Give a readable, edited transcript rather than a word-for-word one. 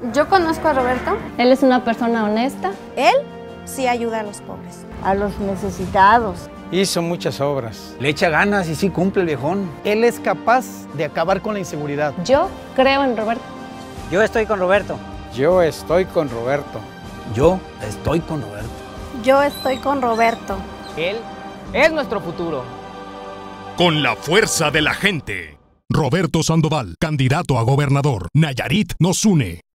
Yo conozco a Roberto. Él es una persona honesta. Él sí ayuda a los pobres, a los necesitados. Hizo muchas obras. Le echa ganas y sí cumple el viejón. Él es capaz de acabar con la inseguridad. Yo creo en Roberto. Yo estoy con Roberto. Yo estoy con Roberto. Yo estoy con Roberto. Yo estoy con Roberto. Él es nuestro futuro. Con la fuerza de la gente. Roberto Sandoval, candidato a gobernador. Nayarit nos une.